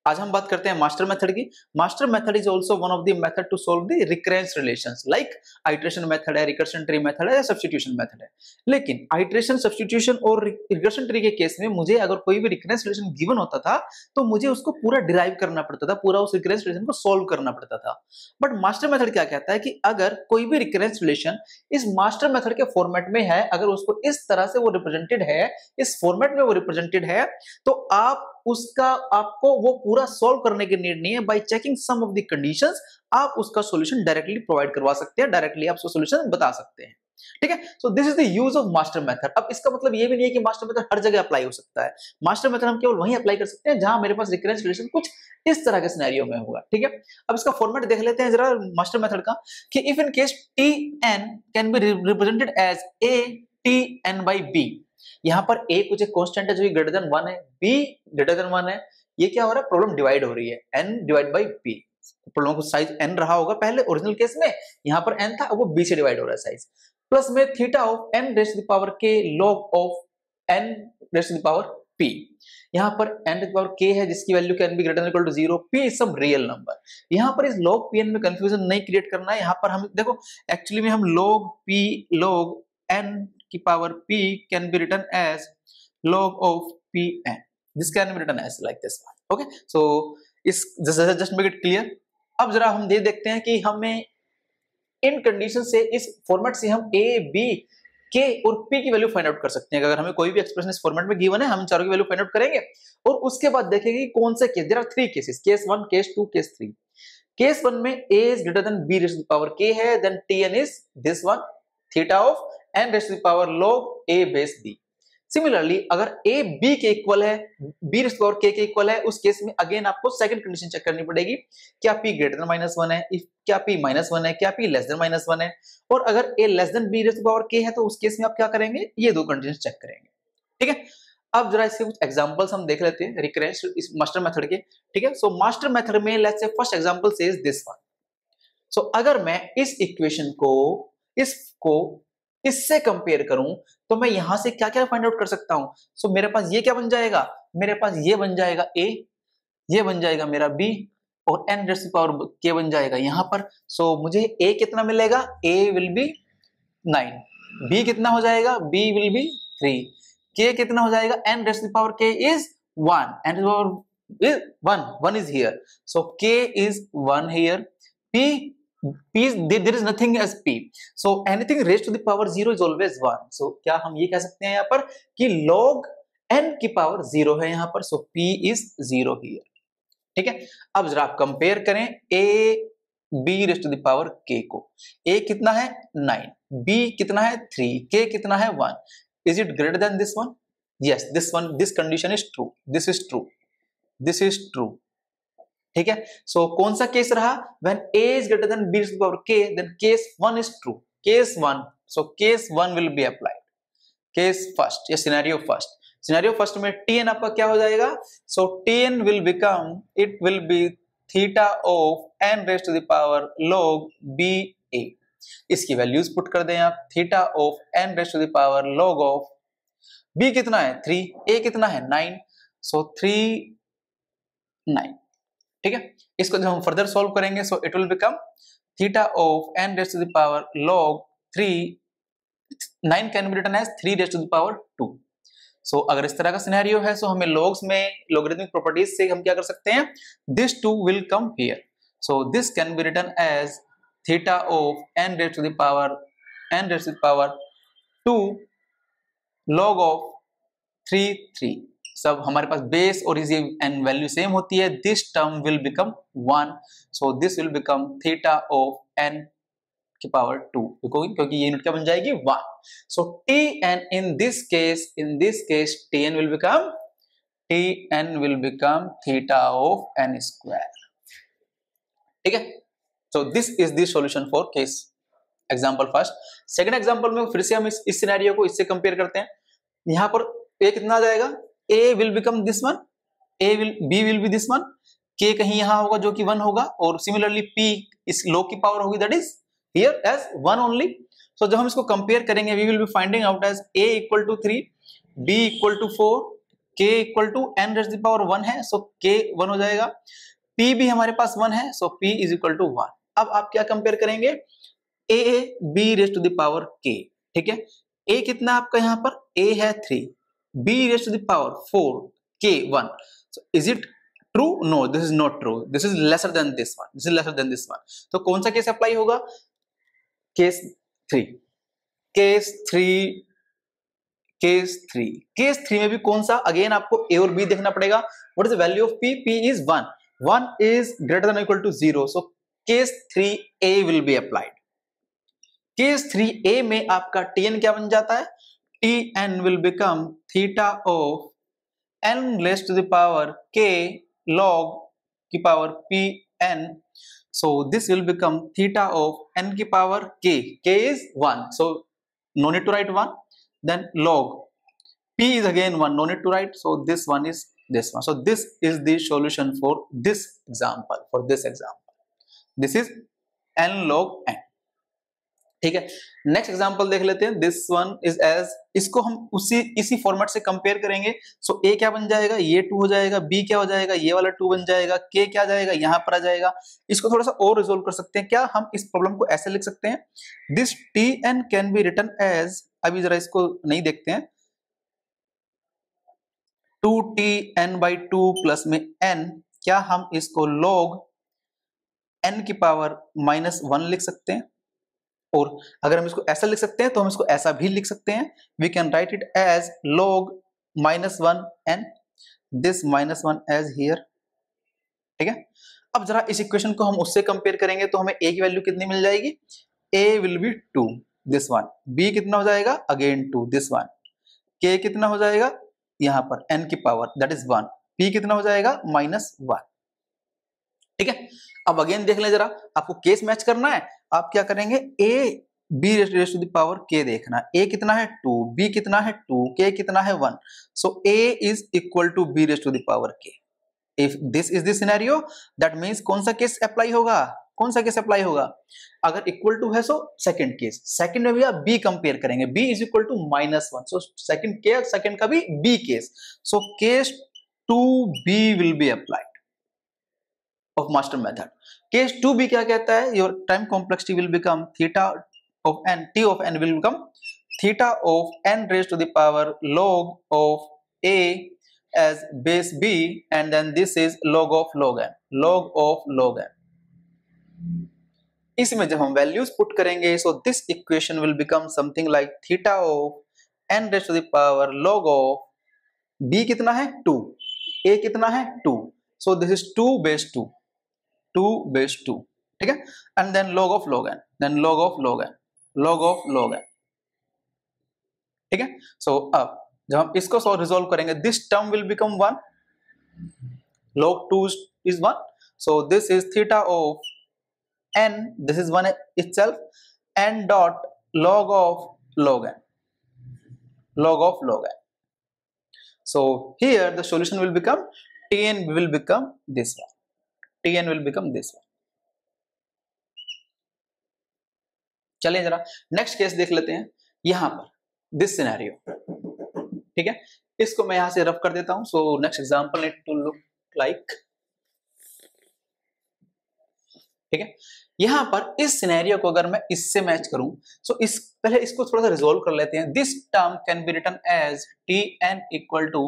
आज हम बात करते हैं मास्टर मेथड की। Master method is also one of the method to solve the recurrence relations, like iteration method है, रिकर्शन ट्री मेथड है या सब्स्टिट्यूशन मेथड है। लेकिन आइटरेशन, सब्स्टिट्यूशन और रिकर्शन ट्री के केस में मुझे अगर कोई भी रिकरेंस रिलेशन गिवन होता था तो मुझे उसको पूरा डिराइव करना पड़ता था, पूरा उस रिकरेंस रिलेशन को सॉल्व करना पड़ता था। बट मास्टर मेथड क्या कहता है कि अगर कोई भी रिकरेंस रिलेशन इस मास्टर मेथड के फॉर्मेट में है, अगर उसको इस तरह से वो रिप्रेजेंटेड है, इस फॉर्मेट में वो रिप्रेजेंटेड है, तो आपको वो पूरा सॉल्व करने की नीड नहीं है। By checking some of the conditions आप उसका सॉल्यूशन डायरेक्टली प्रोवाइड करवा सकते हैं, डायरेक्टली आप उसका सॉल्यूशन बता सकते हैं। ठीक है, so this is the use of master method. अब इसका मतलब ये भी नहीं है कि मास्टर मेथड हर जगह अप्लाई हो सकता है। मास्टर मेथड हम केवल वहीं अप्लाई कर सकते हैं जहां मेरे पास रिकरेंस रिलेशन कुछ इस तरह के सिनेरियो में होगा। ठीक है, अब इसका फॉर्मेट देख लेते हैं जरा मास्टर मेथड का, कि if in case T N can be represented as A T N by B. यहां पर a कुछ एक कांस्टेंट है जो कि ग्रेटर देन 1 है, b ग्रेटर देन 1 है। ये क्या हो रहा है, प्रॉब्लम डिवाइड हो रही है, n divide by b। Problem को साइज n रहा होगा पहले ओरिजिनल केस में, यहां पर n था, अब वो b से डिवाइड हो रहा है साइज, प्लस में theta of n raise to the power k log of n raise to the power p। यहां पर n to the power k है जिसकी value can be greater than equal to 0, p is some real number. यहां पर इस log pn में confusion नहीं create करना है। यहां पर हम देखो एक्चुअली में हम log p log n की power p can be written as log of pn. This can be written as like this one. Okay, so इस just make it clear. अब जरा हम ये देखते हैं कि हमें इन कंडीशन से, इस फॉर्मेट से हम a b k और p की वैल्यू फाइंड आउट कर सकते हैं। अगर हमें कोई भी एक्सप्रेशन इस फॉर्मेट में गिवन है, हम चारों की वैल्यू फाइंड आउट करेंगे और उसके बाद देखेंगे कि कौन से case, there are 3 cases, case 1, case 2, case 3। Case 1 में a is greater than b raised to the power k है, then tn is this one, theta of n raised to the power log a base b। Similarly अगर a b के equal है, b raised to the power k के equal है, उस case में again आपको second condition check करनी पड़ेगी, क्या p ग्रेटर देन -1 है, क्या p -1 है, क्या p लेस देन -1 है। और अगर a less than b raised to the power k है तो उस केस में आप क्या करेंगे, ये दो कंडीशन चेक करेंगे। ठीक है, अब जरा इसके कुछ एग्जांपल्स हम देख लेते हैं रिकरेंस इस मास्टर मेथड के। ठीक है, सो मास्टर मेथड में let's say first example says this one. So अगर मैं इस इक्वेशन को इससे कंपेयर करूं तो मैं यहां से क्या क्या फाइंड आउट कर सकता हूं। सो मेरे पास ये क्या बन जाएगा, मेरे पास ये बन जाएगा a, ये बन जाएगा मेरा b और n raise to power k बन जाएगा यहां पर। सो मुझे a कितना मिलेगा, a विल बी 9, b कितना हो जाएगा, b विल बी 3, k कितना हो जाएगा, n raise to power k is 1, n raise to power 1 is here, so k is 1 here, p is there is nothing as p, so anything raised to the power 0 is always 1। so क्या हम ये कह सकते हैं यहाँ पर कि log n की पावर 0 है यहाँ पर, so p is 0 here। ठीक है, अब जरा आप कंपेयर करें a b raise to the power k को। a कितना है 9, b कितना है 3, k कितना है 1। is it greater than this one? yes, this one, this condition is true, this is true, this is true। ठीक है, सो कौन सा केस रहा, when a is greater than b raised to the power k, then case 1 is true, case 1, so case 1 will be applied, case first या scenario first में tn आपका क्या हो जाएगा, so tn will become, it will be theta of n raised to the power log ba। इसकी values put कर दें आप, theta of n raised to the power log of b कितना है 3, a कितना है 9, so 3 9। ठीक है, इसको जब हम फर्दर सॉल्व करेंगे so it will become theta of n raise to the power log 3, 9 can be written as 3 raise to the power 2। So अगर इस तरह का सिनेरियो है सो हमें लॉग्स में लॉगरिथमिक प्रॉपर्टीज से हम क्या कर सकते हैं, this 2 will come here, so this can be written as theta of n raise to the power 2 log of 3 3। सब हमारे पास बेस और इसी एन वैल्यू सेम होती है, this term will become 1, so this will become theta of n की power 2, क्योंकि ये unit क्या बन जाएगी 1। So tn in this case tn will become theta of n square। ठीक है, so this is the solution for case example first. Second example में फिर से हम इस सिनेरियो को इससे कंपेयर करते हैं। यहां पर a कितना आ जाएगा, a will become this one, b will be this one, k कहीं यहां होगा जो कि 1 होगा, और सिमिलरली p इस log की पावर होगी, that is here as 1 only। so जब हम इसको कंपेयर करेंगे we will be finding out as a equal to 3, b equal to 4, k equal to n raise the power 1 है, सो k 1 हो जाएगा। p भी हमारे पास 1 है, so p is equal to 1। अब आप क्या कंपेयर करेंगे, a b raise to the power k, ठीक है। a कितना आपका यहाँ पर, a है 3, b raise to the power 4, k 1। So is it true? No, this is not true, this is lesser than this one, this is lesser than this one. तो कौन सा केस अप्लाई होगा, case 3। Case 3, case 3, case 3 में भी कौन सा, again आपको a और b देखना पड़ेगा। What is the value of p? p is 1, 1 is greater than equal to 0, so case 3a will be applied. Case 3a में आपका tn क्या बन जाता है, tn will become theta of n raise to the power k log की power pn, so this will become theta of n की power k, k is 1, so no need to write 1, then log p is again 1, no need to write, so this one is this one. So this is the solution for this example, this is n log n, ठीक है। Next example देख लेते हैं, this one is as, इसको हम इसी format से compare करेंगे। सो a क्या बन जाएगा, ये 2 हो जाएगा, b क्या हो जाएगा, ये वाला 2 बन जाएगा, k क्या जाएगा, यहाँ पर आ जाएगा। इसको थोड़ा सा और रिजोल्व कर सकते हैं क्या, हम इस प्रॉब्लम को ऐसे लिख सकते हैं, this tn can be written as, अभी जरा इसको नहीं देखते हैं, 2tn/2 प्लस में n, क्या हम इसको log n की पावर -1 लिख सकते हैं। और अगर हम इसको ऐसा लिख सकते हैं तो हम इसको ऐसा भी लिख सकते हैं, we can write it as log -1n, this -1 as here, ठीक है। अब जरा इस इक्वेशन को हम उससे कंपेयर करेंगे तो हमें a की वैल्यू कितनी मिल जाएगी, a will be 2, this one, b कितना हो जाएगा, अगेन 2, दिस वन, k कितना हो जाएगा यहाँ पर n की पावर दैट इज 1, p कितना हो जाएगा -1, ठीक है। अब अगेन देख लें जरा, आपको केस मैच करना है, आप क्या करेंगे, a b raise to the power k देखना, a कितना है 2, b कितना है 2, k कितना है 1, so a is equal to b raise to the power k। If this is the scenario, that means कौन सा केस अप्लाई होगा, कौन सा केस अप्लाई होगा, अगर इक्वल टू है सो सेकंड केस, सेकंड में भी आप b कंपेयर करेंगे, b is equal to -1, so second के सेकंड का भी b case, so case 2b will be applied of master method. Case 2b क्या कहता है, your time complexity will become theta of n, t of n will become theta of n raised to the power log of a as base b, and then this is log of log n, log of log n. इसमें जब हम values put करेंगे, so this equation will become something like theta of n raised to the power log of b कितना है 2, a कितना है 2, so this is 2 base 2, 2 base 2, ठीक है, and then log of log n, then log of log n, log of log n, ठीक है। so अब जब हम इसको सॉल्व रिजोल्व करेंगे, this term will become 1, log 2 is 1, so this is theta of n, this is 1 itself, n dot log of log n, log of log n. So here the solution will become tn will become this one, tn will become this one. चलिए जरा next case देख लेते हैं, यहां पर this scenario, ठीक है, इसको मैं यहां से रफ कर देता हूं। So next example need to look like, ठीक है, यहां पर इस सिनेरियो को अगर मैं इससे मैच करूं, सो इस पहले इसको थोड़ा सा रिजोल्व कर लेते हैं। This term can be written as tn equal to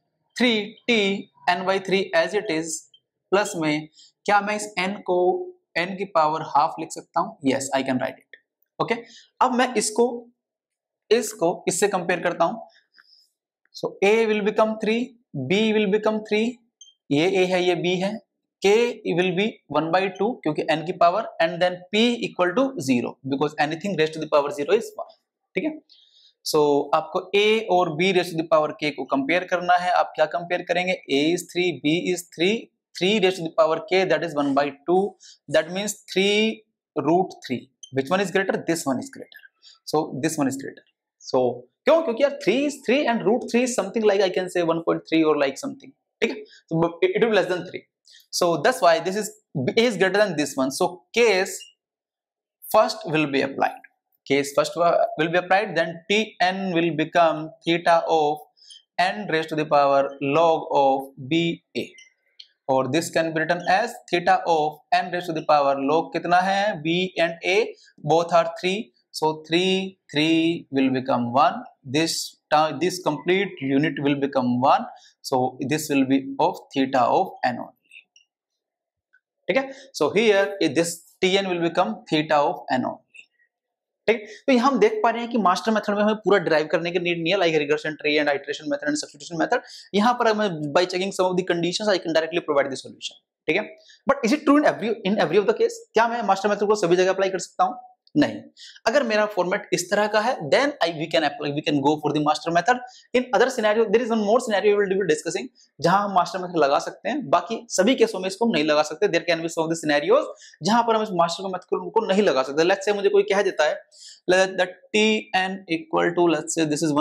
3tn/3 as it is, plus में क्या मैं इस n को n की पावर हाफ लिख सकता हूं, yes I can write it, okay. अब मैं इसको इससे कंपेयर करता हूं, so a will become 3, b will become 3, ये a है ये b है, k विल बी 1/2 क्योंकि n की पावर, and then p equal to 0 because anything raise to the power 0 is 1, ठीक है। सो आपको a और b raise to the power k को कंपेयर करना है, आप क्या कंपेयर करेंगे, a is 3, b is 3, 3 raised to the power k, that is 1/2, that means 3√3, which one is greater, this one is greater, so this one is greater, so क्यों, क्योंकि यार 3 is 3 and √3 is something like I can say 1.3 or like something, ठीक है, so it will be less than 3, so that's why this is a is greater than this one, so case first will be applied, case first will be applied, then tn will become theta of n raised to the power log of ba, और this can be written as theta of n raised to the power log कितना है b and a both are 3, so 3 will become 1, this complete unit will become 1, so this will be of theta of n only. ठीक है, so here this tn will become theta of n only. ठीक, तो यहाँ हम देख पा रहे हैं कि मास्टर मेथड में हमें पूरा डिराइव करने की नीड नहीं है, like recursion tree and iteration method and substitution method. यहाँ पर हमें by checking some of the conditions I can directly provide the solution. ठीक है, but is it true in every of the case? क्या मैं master method को सभी जगह अप्लाई कर सकता हूँ? नहीं. अगर मेरा फॉर्मेट इस तरह का है then we can go for the master method. In other scenario there is one more scenario we will be discussing जहां हम मास्टर मेथड लगा सकते हैं, बाकी सभी केसों में इसको नहीं लगा सकते. There can be some of the scenarios जहां पर हम इस मास्टर मेथड को नहीं लगा सकते. लेट्स से मुझे कोई कह देता है that tn equal to, let's say this is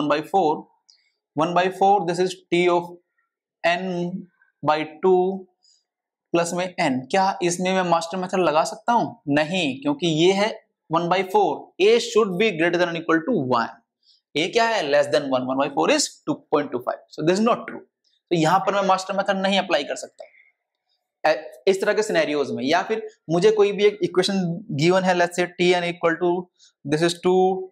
1/4 this is t of n by 2 plus में n. क्या इसमें मैं मास्टर मेथड लगा सकता हूं? नहीं, क्योंकि ये है 1/4. a should be greater than or equal to 1. a क्या है? Less than 1. 1/4 is 2.25. so this is not true. तो यहां पर मैं मास्टर मेथड नहीं अप्लाई कर सकता इस तरह के सिनेरियोज में. या फिर मुझे कोई भी एक इक्वेशन गिवन है, let's say tn equal to this is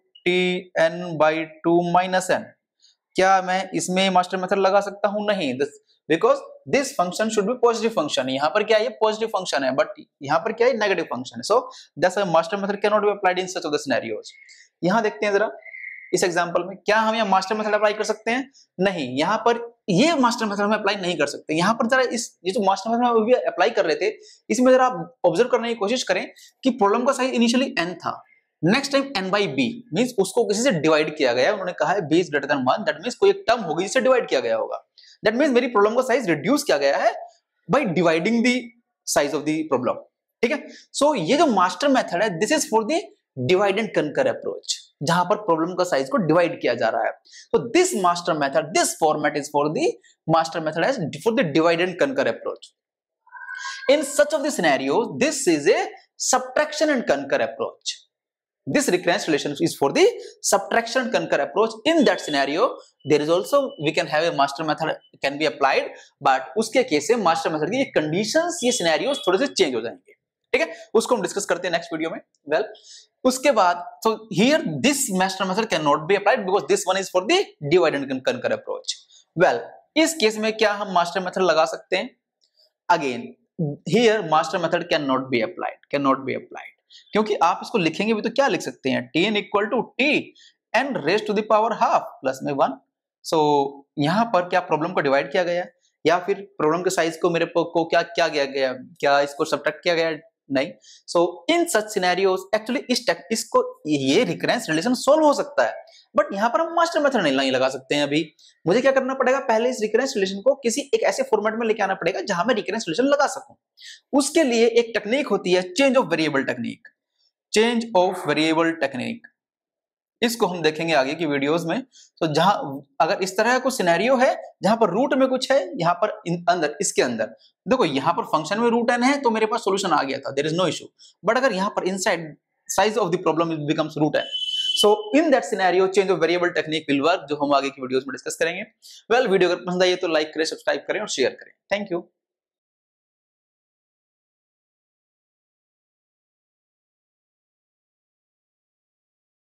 2tn by 2 minus n. क्या मैं इसमें मास्टर मेथड लगा सकता हूं? नहीं, because this function should be positive function. यहाँ पर क्या है? पॉजिटिव फंक्शन है, बट यहाँ पर क्या है? नेगेटिव फंक्शन है. So that's why master method can not be applied in such of the scenarios. यहाँ देखते हैं जरा इस एग्जांपल में, क्या हम यहाँ मास्टर मेथड अप्लाई कर सकते हैं? नहीं, यहाँ पर ये मास्टर मेथड में अप्लाई नहीं कर सकते. यहाँ पर जरा ये जो मास्टर मेथड में अप्लाई कर रहे थे इसमें जरा आप ऑब्जर्व करने की कोशिश करें कि प्रॉब्लम का साइज इनिशियली n था, next time n by b means उसको किसी से डिवाइड किया गया. उन्होंने कहा है b is greater than 1, that means कोई एक टर्म होगी जिसे डिवाइड किया गया होगा. दैट मींस मेरी प्रॉब्लम का साइज रिड्यूस किया गया है by dividing the size of the problem. ठीक है, सो ये जो मास्टर मेथड है this is for the divide and conquer approach, जहां पर प्रॉब्लम का साइज को डिवाइड किया जा रहा है. तो this master method, this format is for the master method as for the divide and conquer approach. In such of the scenario this is a subtraction and concur approach. This recurrence relation is for the subtraction and concur approach. In that scenario there is also we can have a master method can be applied, but उसके case से master method की conditions ये scenarios थोड़े से change हो जाएंगे. ठीक है, उसको हम डिस्कस करते हैं नेक्स्ट वीडियो में. वेल उसके बाद so here this master method cannot be applied because this one is for the divide and concur approach. well इस केस में क्या हम master method लगा सकते हैं? again here master method cannot be applied, क्योंकि आप इसको लिखेंगे भी तो क्या लिख सकते हैं? tn equal to t n raised to the power half plus में 1. so यहाँ पर क्या प्रॉब्लम को डिवाइड किया गया या फिर प्रॉब्लम के साइज को मेरे को क्या किया गया? क्या इसको सब्ट्रैक्ट किया गया? नहीं. सो इन सच सिनेरियोज एक्चुअली इसको ये रिकरेंस रिलेशन सोल्व हो सकता है, बट यहाँ पर हम मास्टर मेथड नहीं लगा सकते हैं. अभी मुझे क्या करना पड़ेगा? पहले इस रिकरेंस रिलेशन को किसी एक ऐसे फॉर्मेट में लेके आना पड़ेगा जहां मैं रिकरेंस रिलेशन लगा सकूं. उसके लिए एक टेक्निक होती है चेंज ऑफ वेरिएबल टेक्निक. इसको हम देखेंगे आगे की वीडियोस में. तो जहां अगर इस तरह का कोई सिनेरियो है जहां पर रूट में कुछ है, यहाँ पर अंदर इसके अंदर देखो यहाँ पर फंक्शन में रूट n है तो मेरे पास सॉल्यूशन आ गया था, there is no issue. But अगर यहाँ पर inside size of the problem becomes root n, so in that scenario change of variable technique will work, जो हम आगे की वीडियोस में डिस्कस करेंगे. वेल वीडियो अगर पसंद आई तो लाइक करें, सब्सक्राइब करें और शेयर करें. Thank you.